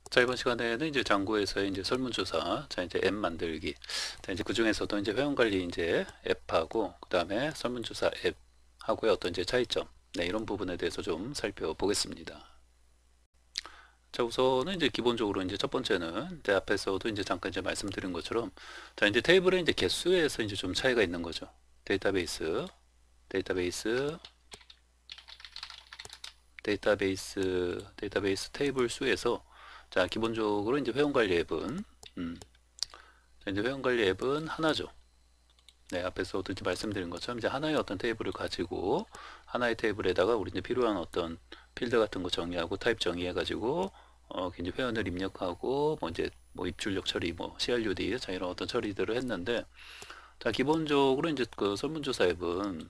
자, 이번 시간에는 이제 장고에서 이제 설문조사, 자, 이제 앱 만들기. 자, 이제 그 중에서도 이제 회원관리 이제 앱하고, 그 다음에 설문조사 앱하고의 어떤 이제 차이점, 네, 이런 부분에 대해서 좀 살펴보겠습니다. 자, 우선은 이제 기본적으로 이제 첫 번째는 내 앞에서도 이제 잠깐 이제 말씀드린 것처럼, 자, 이제 테이블의 이제 개수에서 이제 좀 차이가 있는 거죠. 데이터베이스, 데이터베이스, 데이터베이스 테이블 수에서 자, 기본적으로 이제 회원관리 앱은 자, 이제 회원관리 앱은 하나죠. 네, 앞에서도 이제 말씀드린 것처럼 이제 하나의 어떤 테이블을 가지고 하나의 테이블에다가 우리 이제 필요한 어떤 필드 같은 거 정의하고 타입 정의해 가지고 이제 회원을 입력하고 뭐 이제 뭐 입출력 처리 뭐 CRUD 자 이런 어떤 처리들을 했는데 자, 기본적으로 이제 그 설문조사 앱은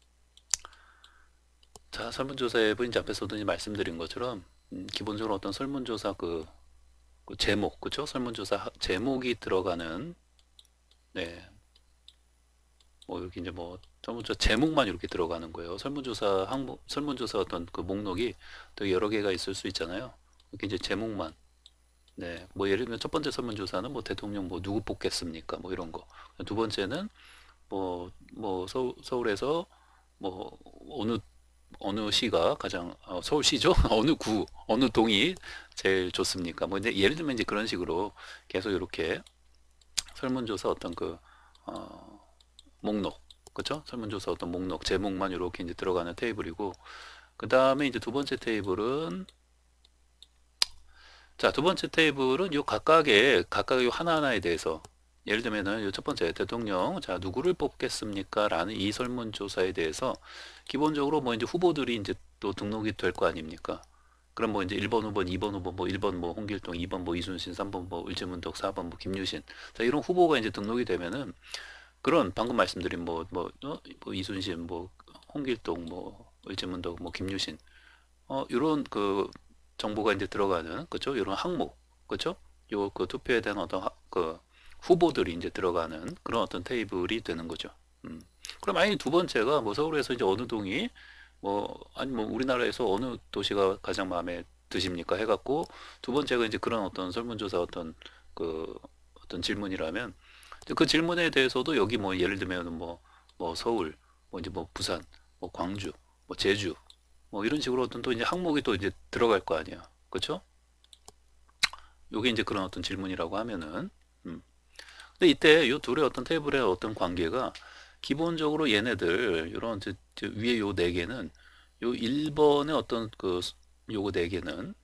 자, 설문조사 앱은 이제 앞에서도 이제 말씀드린 것처럼 기본적으로 어떤 설문조사 그 제목, 그쵸? 설문조사 제목이 들어가는, 네, 뭐, 여기 이제 뭐, 설문조사 제목만 이렇게 들어가는 거예요. 설문조사 항목, 설문조사 어떤 그 목록이 또 여러 개가 있을 수 있잖아요. 이렇게 이제 제목만. 네, 뭐, 예를 들면 첫 번째 설문조사는 뭐, 대통령 뭐, 누구 뽑겠습니까? 뭐, 이런 거. 두 번째는 뭐, 서울에서 뭐, 어느 시가 가장, 서울시죠? 어느 동이 제일 좋습니까? 뭐, 이제 예를 들면 이제 그런 식으로 계속 이렇게 설문조사 어떤 어, 목록, 그쵸? 설문조사 어떤 목록, 제목만 이렇게 이제 들어가는 테이블이고, 그 다음에 이제 두 번째 테이블은, 자, 두 번째 테이블은 각각의 요 하나하나에 대해서, 예를 들면은 요 첫 번째 대통령, 자, 누구를 뽑겠습니까? 라는 이 설문조사에 대해서 기본적으로 뭐 이제 후보들이 이제 또 등록이 될 거 아닙니까? 그럼 뭐 이제 1번 후보, 2번 후보, 뭐 1번 뭐 홍길동, 2번 뭐 이순신, 3번 뭐 을지문덕, 4번 뭐 김유신. 자, 이런 후보가 이제 등록이 되면은 그런 방금 말씀드린 뭐 이순신, 뭐 홍길동, 뭐 을지문덕, 뭐 김유신, 이런 그 정보가 이제 들어가는 그죠? 이런 항목, 그죠? 요 그 투표에 대한 어떤 그 후보들이 이제 들어가는 그런 어떤 테이블이 되는 거죠. 그럼 아니 두 번째가 뭐 서울에서 이제 어느 동이 뭐 아니 뭐 우리나라에서 어느 도시가 가장 마음에 드십니까 해갖고 두 번째가 이제 그런 어떤 설문조사 그 어떤 질문이라면 그 질문에 대해서도 여기 뭐 예를 들면 뭐 서울, 뭐 이제 뭐 부산, 뭐 광주, 뭐 제주, 뭐 이런 식으로 어떤 또 이제 항목이 또 이제 들어갈 거 아니야. 그렇죠? 요게 이제 그런 어떤 질문이라고 하면은 음. 근데 이때 요 둘의 어떤 테이블의 어떤 관계가 기본적으로 얘네들 요런 저 위에 요 네 개는 요 1번의 어떤 요거 네 개는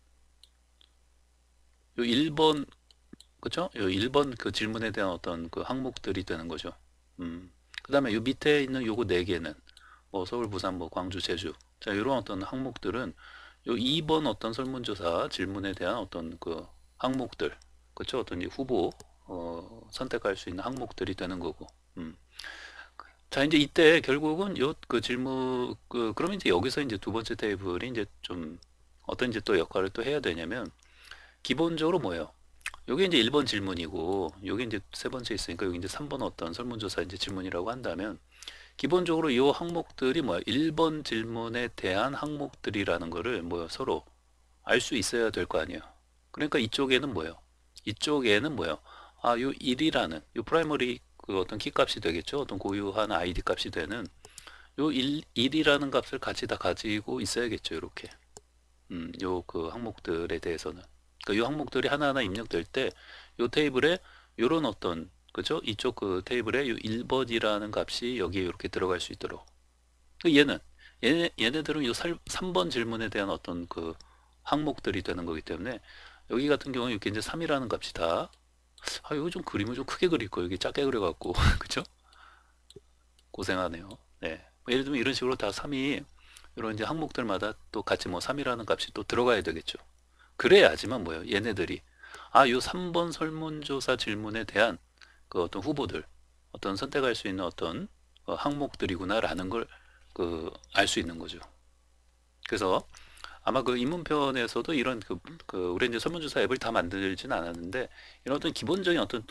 요 1번 그쵸? 요 1번 그 질문에 대한 어떤 그 항목들이 되는 거죠. 그다음에 요 밑에 있는 요거 네 개는 뭐 서울, 부산, 뭐 광주, 제주. 자, 이런 어떤 항목들은 요 2번 어떤 설문조사 질문에 대한 어떤 그 항목들. 그쵸? 어떤 이 후보 선택할 수 있는 항목들이 되는 거고. 음. 자, 이제 이때 결국은 요 그 질문 그러면 이제 여기서 이제 두 번째 테이블이 이제 좀 어떤 이제 또 역할을 또 해야 되냐면 기본적으로 뭐예요? 요게 이제 1번 질문이고 요게 이제 세 번째 있으니까 여기 이제 3번 어떤 설문조사 이제 질문이라고 한다면 기본적으로 이 항목들이 뭐야? 1번 질문에 대한 항목들이라는 거를 뭐 서로 알 수 있어야 될 거 아니에요. 그러니까 이쪽에는 뭐예요? 이쪽에는 뭐예요? 아, 요 1이라는 요 프라이머리 그 어떤 키 값이 되겠죠. 어떤 고유한 아이디 값이 되는 요 1이라는 값을 같이 다 가지고 있어야겠죠. 이렇게. 요 그 항목들에 대해서는. 그러니까 요 항목들이 하나하나 입력될 때 요 테이블에 요런 어떤 그죠? 이쪽 그 테이블에 요 1번이라는 값이 여기에 이렇게 들어갈 수 있도록. 그 얘네들은 요 3번 질문에 대한 어떤 그 항목들이 되는 거기 때문에 여기 같은 경우는 이렇게 이제 3이라는 값이 다 이거 좀 그림을 좀 크게 그릴 거 여기 작게 그려갖고 그죠? 고생하네요. 네. 뭐 예를 들면 이런 식으로 다 3이 이런 이제 항목들마다 또 같이 뭐 3이라는 값이 또 들어가야 되겠죠. 그래야지만 뭐예요? 얘네들이 요 3번 설문조사 질문에 대한 그 어떤 후보들, 어떤 선택할 수 있는 어떤 항목들이구나라는 걸 알 수 있는 거죠. 그래서 아마 그 입문편에서도 이런 우리 이제 설문조사 앱을 다 만들진 않았는데 이런 어떤 기본적인 어떤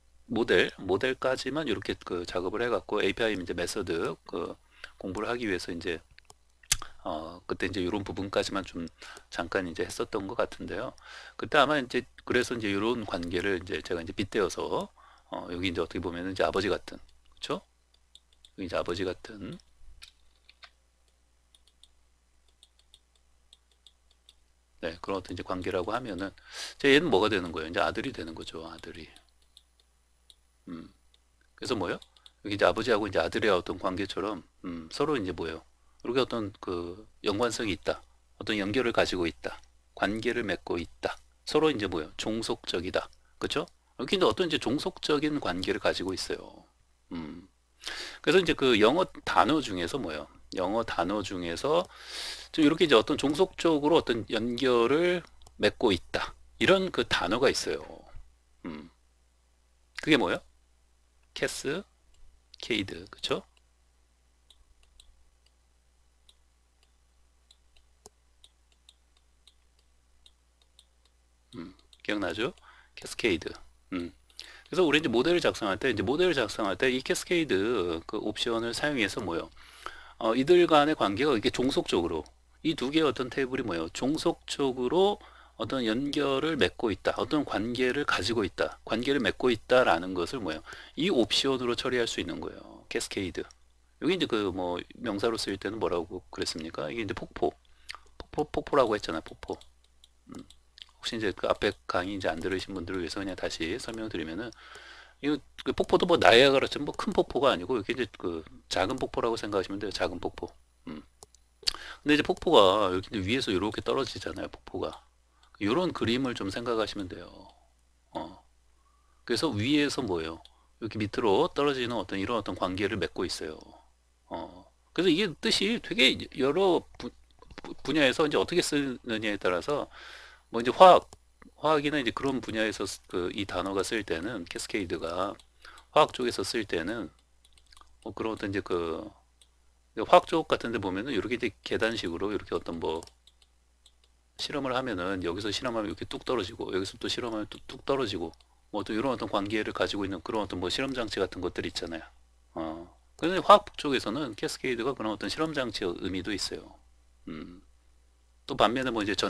모델까지만 이렇게 작업을 해갖고 API 이제 메서드 공부를 하기 위해서 이제 그때 이제 이런 부분까지만 좀 잠깐 이제 했었던 것 같은데요. 그때 아마 이제 그래서 이제 이런 관계를 이제 제가 이제 빗대어서 여기 이제 어떻게 보면은 이제 아버지 같은, 그렇죠? 여기 이제 아버지 같은, 네, 그런 어떤 이제 관계라고 하면은 이제 얘는 뭐가 되는 거예요? 이제 아들이 되는 거죠, 아들이. 음. 그래서 뭐요? 여기 이제 아버지하고 이제 아들의 어떤 관계처럼 서로 이제 뭐예요? 이렇게 어떤 그 연관성이 있다. 어떤 연결을 가지고 있다. 관계를 맺고 있다. 서로 이제 뭐예요? 종속적이다. 그렇죠? 여기 이제 어떤 이제 종속적인 관계를 가지고 있어요. 음. 그래서 이제 그 영어 단어 중에서 뭐예요? 영어 단어 중에서 좀 이렇게 이제 어떤 종속적으로 어떤 연결을 맺고 있다. 이런 그 단어가 있어요. 음. 그게 뭐예요? 캐스, 케이드, 그쵸? 기억나죠? 캐스케이드. 음. 그래서 우리 이제 모델을 작성할 때, 이제 모델을 작성할 때 이 캐스케이드 그 옵션을 사용해서 뭐요? 이들 간의 관계가 이게 종속적으로 이 두 개의 어떤 테이블이 뭐예요? 종속적으로 어떤 연결을 맺고 있다. 어떤 관계를 가지고 있다. 관계를 맺고 있다라는 것을 뭐예요? 이 옵션으로 처리할 수 있는 거예요. 캐스케이드. 여기 이제 그 뭐 명사로 쓰일 때는 뭐라고 그랬습니까? 이게 이제 폭포라고 했잖아요. 폭포. 혹시 이제 그 앞에 강의 이제 안 들으신 분들을 위해서 그냥 다시 설명드리면은 이거 그 폭포도 뭐 나이아가라처럼 뭐 큰 폭포가 아니고 이게 이제 그 작은 폭포라고 생각하시면 돼요. 작은 폭포. 음. 근데 이제 폭포가 이렇게 이제 위에서 이렇게 떨어지잖아요. 폭포가. 이런 그림을 좀 생각하시면 돼요. 어. 그래서 위에서 뭐예요? 이렇게 밑으로 떨어지는 어떤 이런 어떤 관계를 맺고 있어요. 그래서 이게 뜻이 되게 여러 분야에서 이제 어떻게 쓰느냐에 따라서 뭐 이제 화학이나 이제 그런 분야에서 그 이 단어가 쓸 때는 캐스케이드가 화학 쪽에서 쓸 때는 뭐 그런 어떤 이제 그 화학 쪽 같은 데 보면은 이렇게 이제 계단식으로 이렇게 어떤 뭐 실험을 하면은 여기서 실험하면 이렇게 뚝 떨어지고 여기서 또 실험하면 뚝 떨어지고 뭐 또 이런 어떤 관계를 가지고 있는 그런 어떤 뭐 실험 장치 같은 것들 있잖아요. 그런데 화학 쪽에서는 캐스케이드가 그런 어떤 실험 장치의 의미도 있어요. 음. 또 반면에 뭐 이제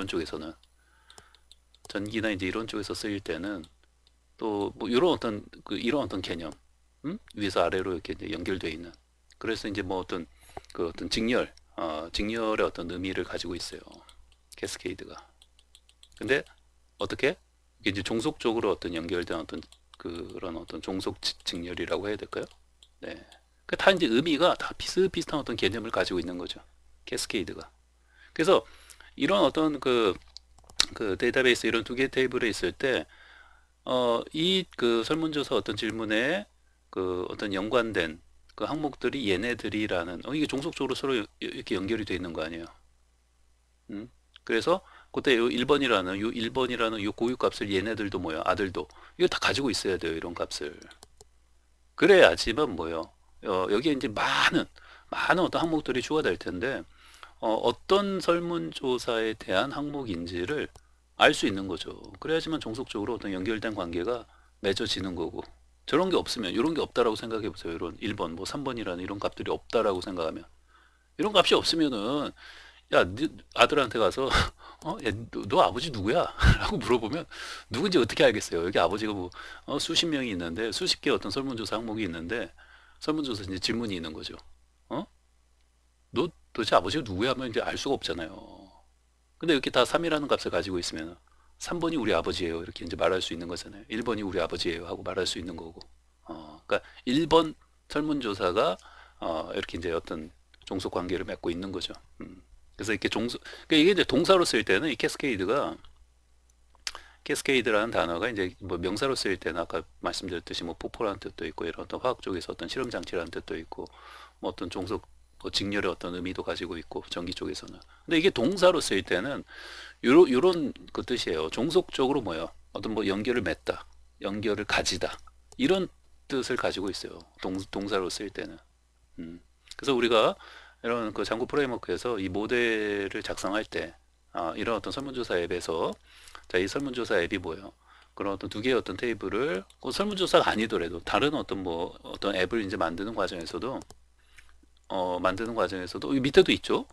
전기나 이제 이런 쪽에서 쓰일 때는 또 뭐 이런 어떤 그 이런 어떤 개념, 위에서 아래로 이렇게 이제 연결되어 있는. 그래서 이제 뭐 어떤 그 어떤 직렬의 어떤 의미를 가지고 있어요. 캐스케이드가. 근데 어떻게 이게 이제 종속적으로 어떤 연결된 어떤 그런 어떤 종속 직렬이라고 해야 될까요? 네. 그 다 이제 의미가 다 비슷비슷한 어떤 개념을 가지고 있는 거죠. 캐스케이드가. 그래서 이런 어떤 그 데이터베이스 이런 두 개 테이블에 있을 때 이 그 설문조사 어떤 질문에 그 어떤 연관된 그 항목들이 얘네들이라는 이게 종속적으로 서로 이렇게 연결이 돼 있는 거 아니에요. 그래서 그때 요 1번이라는 요 고유 값을 얘네들도 뭐야 아들도 이거 다 가지고 있어야 돼요. 이런 값을. 그래야지만 뭐요. 여기에 이제 많은 어떤 항목들이 추가될 텐데 어떤 설문조사에 대한 항목인지를 알 수 있는 거죠. 그래야지만 종속적으로 어떤 연결된 관계가 맺어지는 거고. 저런 게 없으면, 이런 게 없다라고 생각해 보세요. 이런 1번, 뭐 3번이라는 이런 값들이 없다라고 생각하면. 이런 값이 없으면은, 야, 네 아들한테 가서, 야, 너 아버지 누구야? 라고 물어보면, 누군지 어떻게 알겠어요? 여기 아버지가 뭐, 수십 명이 있는데, 수십 개 어떤 설문조사 항목이 있는데, 설문조사 이제 질문이 있는 거죠. 어? 너 도대체 아버지가 누구야? 하면 이제 알 수가 없잖아요. 근데 이렇게 다 3이라는 값을 가지고 있으면 3번이 우리 아버지예요. 이렇게 이제 말할 수 있는 거잖아요. 1번이 우리 아버지예요. 하고 말할 수 있는 거고. 그러니까 1번 설문조사가 이렇게 이제 어떤 종속 관계를 맺고 있는 거죠. 그래서 이렇게 그러니까 이게 이제 동사로 쓸 때는 이 캐스케이드라는 단어가 이제 뭐 명사로 쓰일 때는 아까 말씀드렸듯이 뭐 폭포라는 뜻도 있고 이런 어떤 화학 쪽에서 어떤 실험 장치라는 뜻도 있고 뭐 어떤 종속 뭐 직렬의 어떤 의미도 가지고 있고 전기 쪽에서는 근데 이게 동사로 쓰일 때는 요런 그 뜻이에요. 종속적으로 뭐야 어떤 뭐 연결을 맺다 연결을 가지다 이런 뜻을 가지고 있어요. 동사로 쓰일 때는 그래서 우리가 이런 그 장구 프레임워크에서 이 모델을 작성할 때 이런 어떤 설문조사 앱에서 자, 이 설문조사 앱이 뭐예요? 그런 어떤 두 개의 어떤 테이블을 설문조사가 아니더라도 다른 어떤 뭐 어떤 앱을 이제 만드는 과정에서도 이 밑에도 있죠.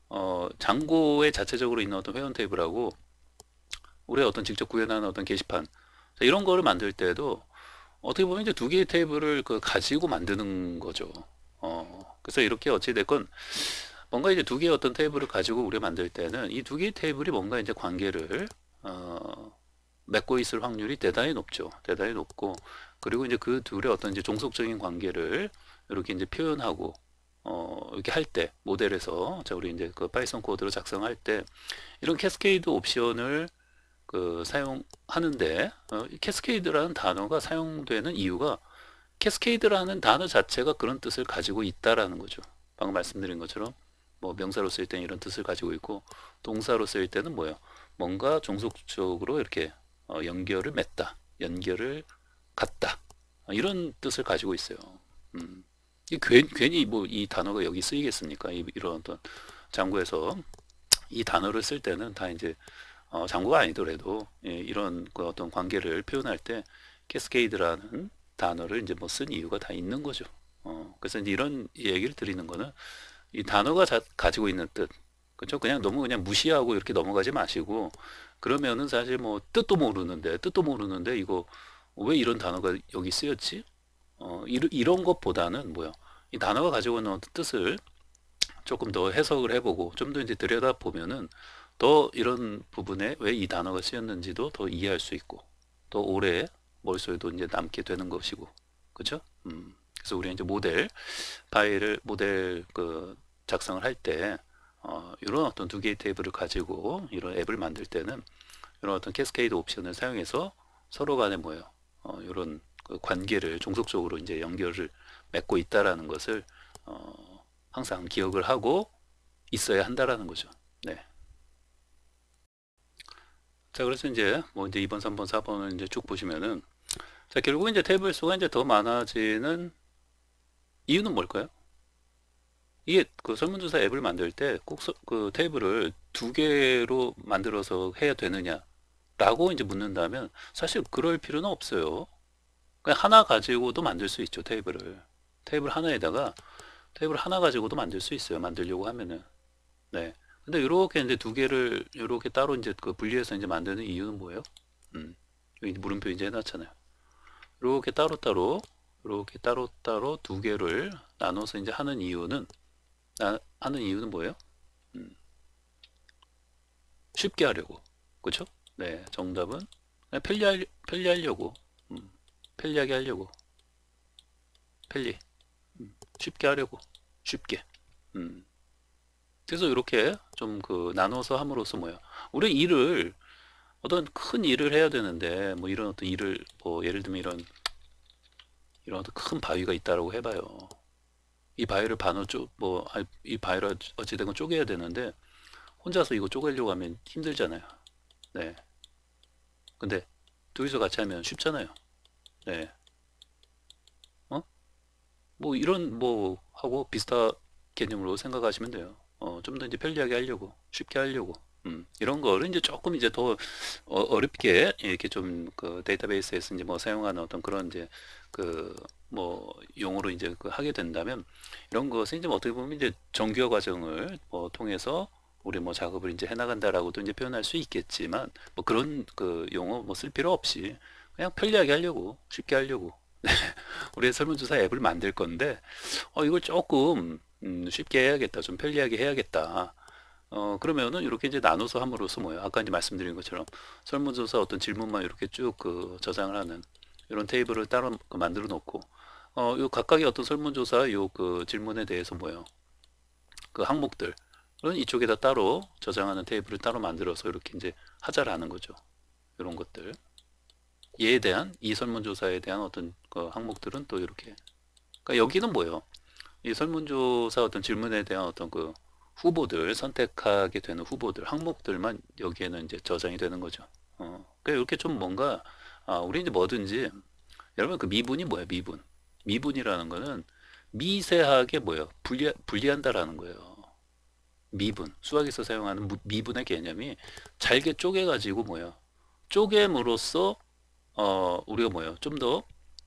장고에 자체적으로 있는 어떤 회원 테이블하고 우리가 어떤 직접 구현하는 어떤 게시판, 자, 이런 거를 만들 때도 어떻게 보면 이제 두 개의 테이블을 가지고 만드는 거죠. 그래서 이렇게 어찌 됐건 뭔가 이제 두 개의 어떤 테이블을 가지고 우리가 만들 때는 이 두 개의 테이블이 뭔가 이제 관계를 맺고 있을 확률이 대단히 높죠. 대단히 높고, 그리고 이제 그 둘의 어떤 이제 종속적인 관계를 이렇게 이제 표현하고 이렇게 할 때 모델에서, 자, 우리 이제 그 파이썬 코드로 작성할 때 이런 캐스케이드 옵션을 사용하는데, 이 캐스케이드라는 단어가 사용되는 이유가 캐스케이드라는 단어 자체가 그런 뜻을 가지고 있다라는 거죠. 방금 말씀드린 것처럼 뭐 명사로 쓸 때는 이런 뜻을 가지고 있고, 동사로 쓸 때는 뭐예요? 뭔가 종속적으로 이렇게 연결을 맺다, 연결을 갖다, 이런 뜻을 가지고 있어요. 이 괜히 뭐 이 단어가 여기 쓰이겠습니까? 이런 어떤 장구에서 이 단어를 쓸 때는 다 이제 장구가 아니더라도, 예, 이런 그 어떤 관계를 표현할 때 캐스케이드라는 단어를 이제 뭐 쓴 이유가 다 있는 거죠. 그래서 이제 이런 얘기를 드리는 거는 이 단어가 가지고 있는 뜻, 그렇죠? 그냥 너무 그냥 무시하고 이렇게 넘어가지 마시고, 그러면은 사실 뭐 뜻도 모르는데 이거 왜 이런 단어가 여기 쓰였지? 이런 것보다는 뭐야? 이 단어가 가지고 있는 어떤 뜻을 조금 더 해석을 해보고 좀 더 이제 들여다 보면은 더 이런 부분에 왜 이 단어가 쓰였는지도 더 이해할 수 있고 더 오래 머릿속에도 이제 남게 되는 것이고, 그렇죠? 그래서 우리가 이제 모델 작성을 할 때 이런 어떤 두 개의 테이블을 가지고 이런 앱을 만들 때는 이런 어떤 캐스케이드 옵션을 사용해서 서로 간에 뭐예요? 이런 그 관계를 종속적으로 이제 연결을 맺고 있다라는 것을 항상 기억을 하고 있어야 한다라는 거죠. 네. 자, 그래서 이제 뭐 이제 2번, 3번, 4번을 이제 쭉 보시면은, 자, 결국 이제 테이블 수가 이제 더 많아지는 이유는 뭘까요? 이게 그 설문조사 앱을 만들 때 꼭 그 테이블을 두 개로 만들어서 해야 되느냐라고 이제 묻는다면 사실 그럴 필요는 없어요. 그냥 하나 가지고도 만들 수 있죠, 테이블을. 테이블 하나에다가 테이블 하나 가지고도 만들 수 있어요. 만들려고 하면은. 네. 근데 이렇게 이제 두 개를 이렇게 따로 이제 그 분리해서 이제 만드는 이유는 뭐예요? 여기 이제 물음표 이제 해놨잖아요. 이렇게 따로따로 이렇게 따로따로 두 개를 나눠서 이제 하는 이유는 뭐예요? 음, 쉽게 하려고. 그렇죠? 네, 정답은 그냥 편리하려고. 음, 편리하게 하려고. 편리. 쉽게 하려고. 쉽게. 음. 그래서 이렇게 좀 나눠서 함으로써 뭐야? 우리 일을 어떤 큰 일을 해야 되는데 뭐 이런 어떤 일을 뭐 예를 들면 이런 어떤 큰 바위가 있다라고 해봐요. 이 바위를 이 바위를 어찌된 건 쪼개야 되는데 혼자서 이거 쪼개려고 하면 힘들잖아요. 네. 근데 둘이서 같이 하면 쉽잖아요. 네. 어? 뭐 이런 뭐 하고 비슷한 개념으로 생각하시면 돼요. 좀 더 이제 편리하게 하려고, 쉽게 하려고. 이런 거를 이제 조금 이제 더 어렵게 이렇게 좀 그 데이터베이스에서 이제 뭐 사용하는 어떤 그런 이제 그 뭐 용어로 이제 하게 된다면 이런 것은 이제 뭐 어떻게 보면 이제 정규화 과정을 뭐 통해서 우리 뭐 작업을 이제 해나간다라고도 이제 표현할 수 있겠지만 뭐 그런 그 용어 뭐 쓸 필요 없이 그냥 편리하게 하려고, 쉽게 하려고 우리 설문조사 앱을 만들 건데 이걸 조금 쉽게 해야겠다, 좀 편리하게 해야겠다. 그러면은 이렇게 이제 나눠서 함으로써 뭐예요? 아까 이제 말씀드린 것처럼 설문조사 어떤 질문만 이렇게 쭉 저장을 하는 이런 테이블을 따로 만들어 놓고, 요 각각의 어떤 설문조사 요 질문에 대해서 뭐예요? 그 항목들은 이쪽에다 따로 저장하는 테이블을 따로 만들어서 이렇게 이제 하자라는 거죠. 이런 것들. 얘에 대한 이 설문조사에 대한 어떤 그 항목들은 또 이렇게. 그러니까 여기는 뭐예요? 이 설문조사 어떤 질문에 대한 어떤 후보들, 선택하게 되는 후보들, 항목들만 여기에는 이제 저장이 되는 거죠. 그러니까 이렇게 좀 뭔가, 우리 이제 뭐든지, 여러분 그 미분이 뭐야, 미분. 미분이라는 거는 미세하게 뭐예요? 분리한다라는 거예요. 미분. 수학에서 사용하는 미분의 개념이 잘게 쪼개가지고 뭐예요? 쪼개므로써, 우리가 뭐예요? 좀 더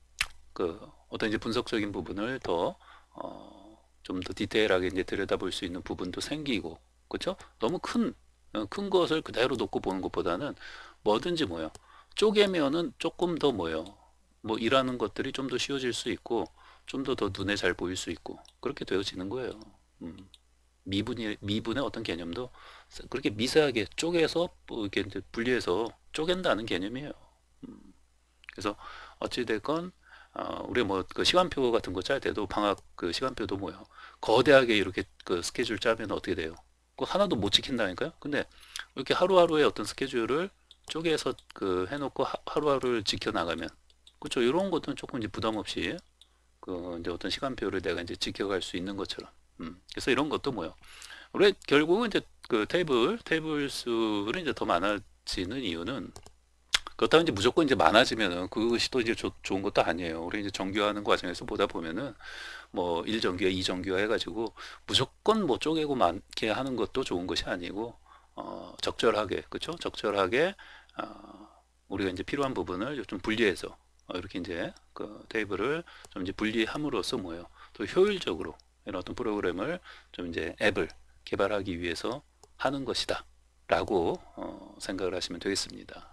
어떤 이제 분석적인 부분을 좀 더 디테일하게 이제 들여다볼 수 있는 부분도 생기고, 그렇죠? 너무 큰 것을 그대로 놓고 보는 것보다는 뭐든지 뭐요. 쪼개면은 조금 더 뭐요. 뭐 일하는 것들이 좀 더 쉬워질 수 있고 좀 더 눈에 잘 보일 수 있고 그렇게 되어지는 거예요. 음. 미분의 어떤 개념도 그렇게 미세하게 쪼개서 뭐 이렇게 이제 분리해서 쪼갠다는 개념이에요. 음. 그래서 어찌됐건 우리 뭐 그 시간표 같은 거 짤 때도 방학 그 시간표도 뭐요. 거대하게 이렇게 그 스케줄 짜면 어떻게 돼요? 그 하나도 못 지킨다니까요? 근데 이렇게 하루하루의 어떤 스케줄을 쪼개서 그 해놓고 하루하루를 지켜나가면 그렇죠. 이런 것들은 조금 이제 부담 없이 그 이제 어떤 시간표를 내가 이제 지켜갈 수 있는 것처럼. 그래서 이런 것도 뭐요. 우리 결국은 이제 그 테이블 수를 이제 더 많아지는 이유는 그렇다고 이제 무조건 이제 많아지면은 그것이 또 이제 좋은 것도 아니에요. 우리 이제 정규화하는 과정에서 보다 보면은 뭐 1정규화, 2정규화 해가지고 무조건 뭐 쪼개고 많게 하는 것도 좋은 것이 아니고 적절하게 그렇죠? 적절하게 우리가 이제 필요한 부분을 좀 분리해서 이렇게 이제 그 테이블을 좀 이제 분리함으로써 뭐예요? 또 효율적으로 이런 어떤 프로그램을 좀 이제 앱을 개발하기 위해서 하는 것이다. 라고 생각을 하시면 되겠습니다.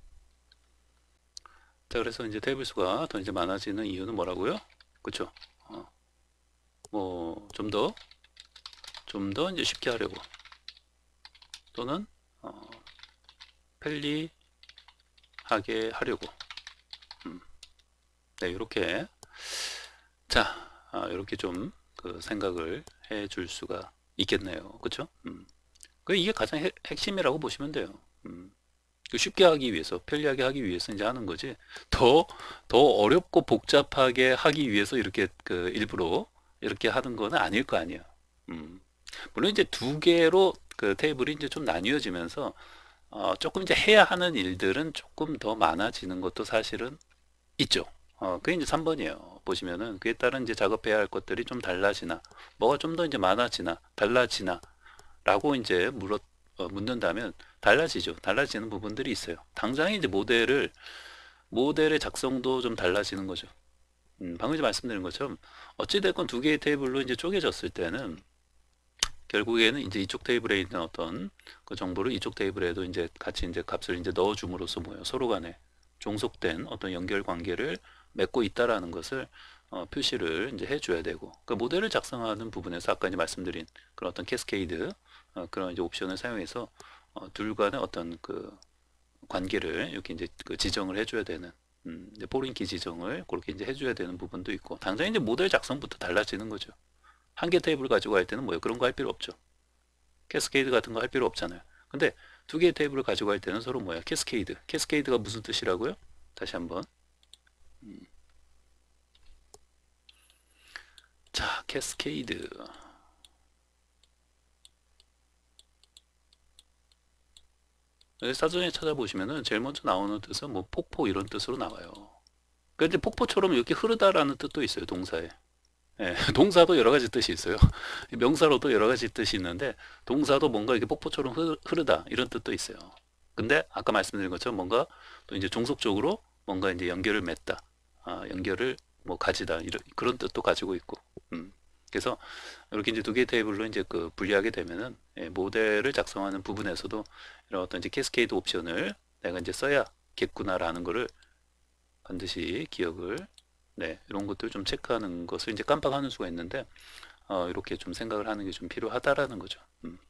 자, 그래서 이제 테이블 수가 더 이제 많아지는 이유는 뭐라고요? 그쵸? 뭐, 좀 더 이제 쉽게 하려고. 또는, 편리하게 하려고. 음, 네, 이렇게. 자, 이렇게 좀 그 생각을 해 줄 수가 있겠네요. 그쵸? 그 이게 가장 핵심이라고 보시면 돼요. 그 쉽게 하기 위해서, 편리하게 하기 위해서 이제 하는 거지. 더, 더 어렵고 복잡하게 하기 위해서 이렇게 그 일부러 이렇게 하는 거는 아닐 거 아니에요. 음. 물론 이제 두 개로 그 테이블이 이제 좀 나뉘어지면서 조금 이제 해야 하는 일들은 조금 더 많아지는 것도 사실은 있죠. 그게 이제 3번이에요. 보시면은 그에 따른 이제 작업해야 할 것들이 좀 달라지나, 뭐가 좀 더 이제 많아지나, 달라지나, 라고 이제 묻는다면 달라지죠. 달라지는 부분들이 있어요. 당장에 이제 모델의 작성도 좀 달라지는 거죠. 방금 이제 말씀드린 것처럼 어찌됐건 두 개의 테이블로 이제 쪼개졌을 때는 결국에는 이제 이쪽 테이블에 있는 어떤 그 정보를 이쪽 테이블에도 이제 같이 이제 값을 이제 넣어줌으로써 뭐예요? 서로 간에 종속된 어떤 연결 관계를 맺고 있다라는 것을 표시를 이제 해줘야 되고 그 모델을 작성하는 부분에서 아까 이제 말씀드린 그런 어떤 캐스케이드 그런 이제 옵션을 사용해서 둘 간의 어떤 그 관계를 이렇게 이제 그 지정을 해줘야 되는 이제 포린키 지정을 그렇게 이제 해줘야 되는 부분도 있고 당장 이제 모델 작성부터 달라지는 거죠. 한 개 테이블 가지고 갈 때는 뭐예요? 그런 거 할 필요 없죠. 캐스케이드 같은 거 할 필요 없잖아요. 근데 두 개의 테이블을 가지고 갈 때는 서로 뭐야? 캐스케이드. 캐스케이드가 무슨 뜻이라고요? 다시 한번. 자, 캐스케이드. 사전에 찾아보시면은 제일 먼저 나오는 뜻은 뭐 폭포 이런 뜻으로 나와요. 근데 폭포처럼 이렇게 흐르다라는 뜻도 있어요, 동사에. 예, 동사도 여러 가지 뜻이 있어요. 명사로도 여러 가지 뜻이 있는데 동사도 뭔가 이렇게 폭포처럼 흐르다 이런 뜻도 있어요. 근데 아까 말씀드린 것처럼 뭔가 또 이제 종속적으로 뭔가 이제 연결을 맺다, 연결을 뭐 가지다 이런 그런 뜻도 가지고 있고. 그래서 이렇게 이제 두 개의 테이블로 이제 그 분리하게 되면은 모델을 작성하는 부분에서도 이런 어떤 이제 캐스케이드 옵션을 내가 이제 써야겠구나라는 거를 반드시 기억을 이런 것들 좀 체크하는 것을 이제 깜빡하는 수가 있는데 이렇게 좀 생각을 하는 게 좀 필요하다라는 거죠.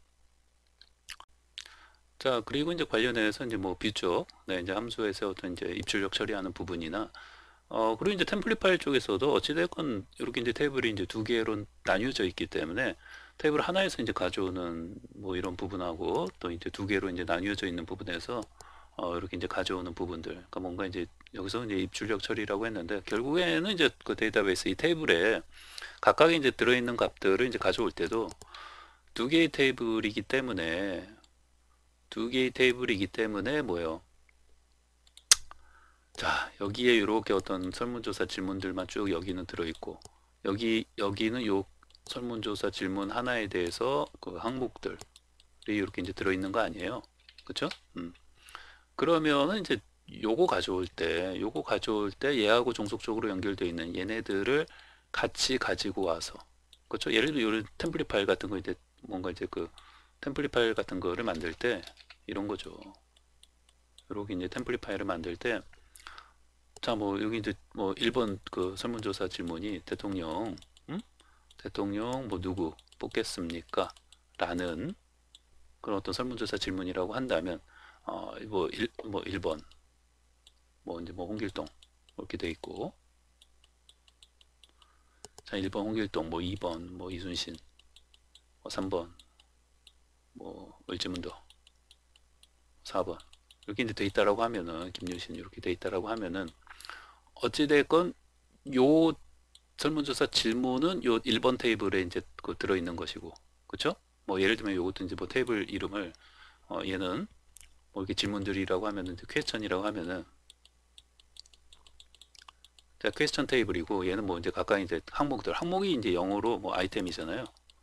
자, 그리고 이제 관련해서 이제 뭐 뷰 쪽, 이제 함수에서 어떤 이제 입출력 처리하는 부분이나 그리고 이제 템플릿 파일 쪽에서도 어찌됐건 이렇게 이제 테이블이 이제 두 개로 나뉘어져 있기 때문에 테이블 하나에서 이제 가져오는 뭐 이런 부분하고 또 이제 두 개로 이제 나뉘어져 있는 부분에서 이렇게 이제 가져오는 부분들, 그러니까 뭔가 이제 여기서 이제 입출력 처리라고 했는데 결국에는 이제 그 데이터베이스 이 테이블에 각각 이제 들어있는 값들을 이제 가져올 때도 두 개의 테이블이기 때문에 뭐예요? 자, 여기에 이렇게 어떤 설문조사 질문들만 쭉 여기는 들어있고 여기는 요 설문조사 질문 하나에 대해서 그 항목들이 이렇게 이제 들어있는 거 아니에요? 그쵸? 그러면은 이제 요거 가져올 때 얘하고 종속적으로 연결되어 있는 얘네들을 같이 가지고 와서 그렇죠? 예를 들어 요런 템플릿 파일 같은 거 이제 뭔가 이제 그 템플릿 파일 같은 거를 만들 때 이런 거죠. 이렇게 이제 템플릿 파일을 만들 때, 자, 뭐 여기 이제 뭐 1번 그 설문조사 질문이 대통령, 대통령 뭐 누구 뽑겠습니까? 라는 그런 어떤 설문조사 질문이라고 한다면, 뭐 1번 뭐 이제 뭐 홍길동 이렇게 돼 있고, 자, 1번 홍길동, 뭐 2번 뭐 이순신, 뭐 3번 뭐 을지문덕, 4번 이렇게 이제 돼 있다라고 하면은, 김유신 이렇게 돼 있다라고 하면은, 어찌됐건 요 설문조사 질문은 요 1번 테이블에 이제 그 들어있는 것이고, 그쵸? 뭐 예를 들면 요것도 이제 뭐 테이블 이름을, 얘는 뭐 이렇게 질문들이라고 하면은 이제 퀘스천이라고 하면은, 자, 퀘스천 테이블이고, 얘는 뭐 이제 각각 이제 항목이 이제 영어로 뭐 아이템이잖아요.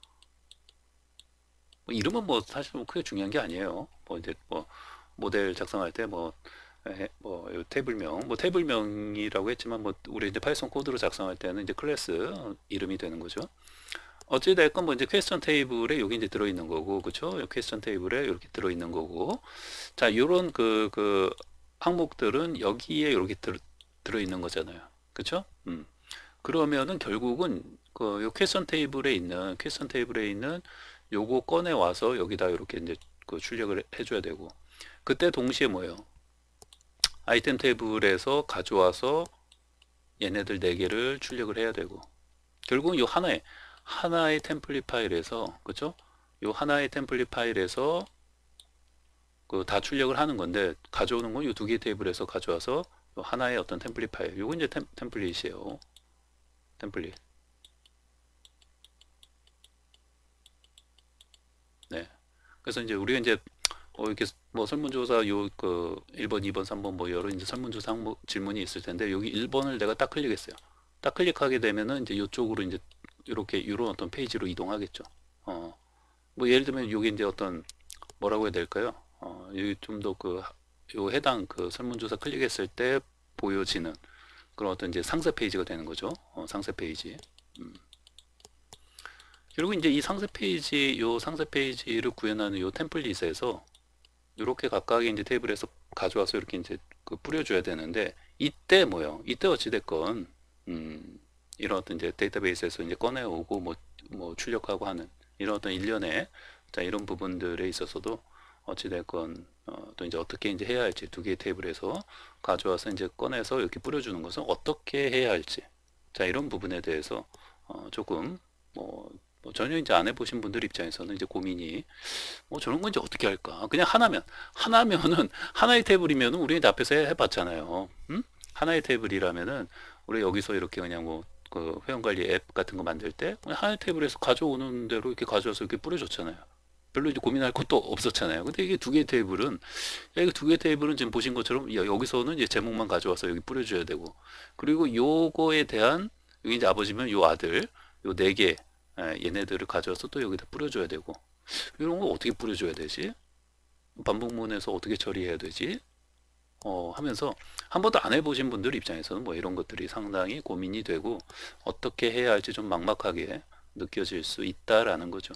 뭐 이름은 뭐 사실 뭐 크게 중요한 게 아니에요. 뭐 이제 뭐 모델 작성할 때 요 테이블명, 뭐 테이블명이라고 했지만, 뭐 우리 이제 파이썬 코드로 작성할 때는 이제 클래스 이름이 되는 거죠. 어찌됐건 뭐 이제 퀘스천 테이블에 여기 이제 들어있는 거고, 그쵸? 요 퀘스천 테이블에 이렇게 들어있는 거고, 자, 요런 그 항목들은 여기에 이렇게 들어있는 거잖아요. 그쵸? 그러면은 결국은 그 요 퀘스천 테이블에 있는 요거 꺼내 와서 여기다 이렇게 이제 그 출력을 해줘야 되고, 그때 동시에 뭐예요? 아이템 테이블에서 가져와서 얘네들 4개를 출력을 해야 되고, 결국은 요 하나의 템플릿 파일에서, 그죠? 요 하나의 템플릿 파일에서 그 다 출력을 하는 건데, 가져오는 건 요 2개 테이블에서 가져와서 요 하나의 어떤 템플릿 파일, 요거 이제 템플릿이에요. 템플릿. 네. 그래서 이제 우리가 이제 이렇게 뭐 설문조사 요 그 1번, 2번, 3번 뭐 여러 이제 설문조사 항목 질문이 있을 텐데, 여기 1번을 내가 딱 클릭했어요. 딱 클릭하게 되면은 이제 이쪽으로 이제 이렇게 이런 어떤 페이지로 이동하겠죠. 뭐 예를 들면 여기 이제 어떤 뭐라고 해야 될까요? 여기 좀 더 요 해당 그 설문조사 클릭했을 때 보여지는 그런 어떤 이제 상세 페이지가 되는 거죠. 상세 페이지. 그리고 이제 이 상세 페이지를 구현하는 요 템플릿에서 이렇게 각각의 이제 테이블에서 가져와서 이렇게 이제 그 뿌려줘야 되는데, 이때 뭐요? 이때 어찌됐건, 이런 어떤 이제 데이터베이스에서 이제 꺼내오고 뭐 출력하고 하는 이런 어떤 일련의, 자, 이런 부분들에 있어서도 어찌됐건, 또 이제 어떻게 이제 해야 할지, 2개의 테이블에서 가져와서 이제 꺼내서 이렇게 뿌려주는 것은 어떻게 해야 할지, 자, 이런 부분에 대해서 조금 뭐 전혀 이제 안 해보신 분들 입장에서는 이제 고민이, 저런 건 이제 어떻게 할까? 그냥 하나면은, 하나의 테이블이면은 우리 이제 앞에서 해봤잖아요. 하나의 테이블이라면은, 우리 여기서 이렇게 그냥 뭐, 그 회원관리 앱 같은 거 만들 때, 그냥 하나의 테이블에서 가져오는 대로 이렇게 가져와서 이렇게 뿌려줬잖아요. 별로 이제 고민할 것도 없었잖아요. 근데 이게 2개의 테이블은, 야, 이거 2개의 테이블은 지금 보신 것처럼, 여기서는 이제 제목만 가져와서 여기 뿌려줘야 되고, 그리고 요거에 대한, 여기 이제 아버지면 요 아들, 요 4개, 얘네들을 가져와서 또 여기다 뿌려줘야 되고, 이런 거 어떻게 뿌려줘야 되지? 반복문에서 어떻게 처리해야 되지? 하면서 한 번도 안 해보신 분들 입장에서는 뭐 이런 것들이 상당히 고민이 되고, 어떻게 해야 할지 좀 막막하게 느껴질 수 있다라는 거죠.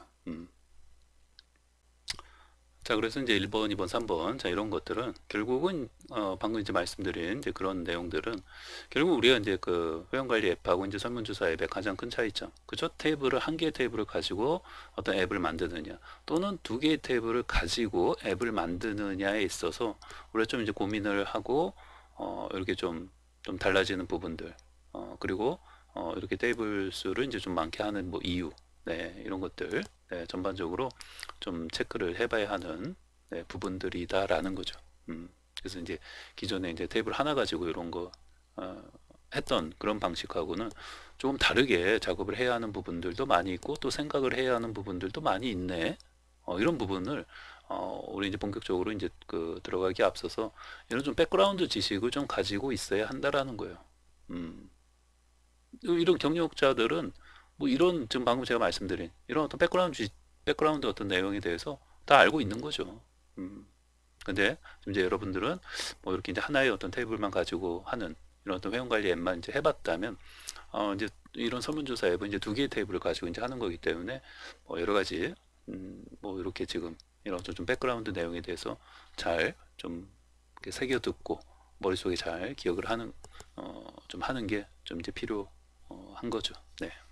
자, 그래서 이제 1번, 2번, 3번, 자, 이런 것들은 결국은, 방금 이제 말씀드린 이제 그런 내용들은, 결국 우리가 이제 그 회원관리 앱하고 이제 설문조사 앱의 가장 큰 차이점. 그죠? 한 개의 테이블을 가지고 어떤 앱을 만드느냐, 또는 2개의 테이블을 가지고 앱을 만드느냐에 있어서 우리가 좀 이제 고민을 하고, 이렇게 좀 달라지는 부분들, 그리고, 이렇게 테이블 수를 이제 좀 많게 하는 뭐 이유, 네, 이런 것들, 네, 전반적으로 좀 체크를 해봐야 하는, 네, 부분들이다라는 거죠. 그래서 이제 기존에 이제 테이블 하나 가지고 이런 거 했던 그런 방식하고는 조금 다르게 작업을 해야 하는 부분들도 많이 있고, 또 생각을 해야 하는 부분들도 많이 있네. 이런 부분을 우리 이제 본격적으로 이제 그 들어가기 앞서서 이런 좀 백그라운드 지식을 좀 가지고 있어야 한다라는 거예요. 음, 이런 경력자들은 뭐 이런 지금 방금 제가 말씀드린 이런 어떤 백그라운드 어떤 내용에 대해서 다 알고 있는 거죠. 음. 근데 지금 이제 여러분들은 뭐 이렇게 이제 하나의 어떤 테이블만 가지고 하는 이런 어떤 회원관리 앱만 이제 해봤다면, 이제 이런 설문조사 앱은 이제 2개의 테이블을 가지고 이제 하는 거기 때문에 뭐 여러 가지 뭐 이렇게 지금 이런 좀 백그라운드 내용에 대해서 잘 좀 새겨 듣고 머릿속에 잘 기억을 하는 좀 하는 게 좀 이제 필요한 거죠. 네.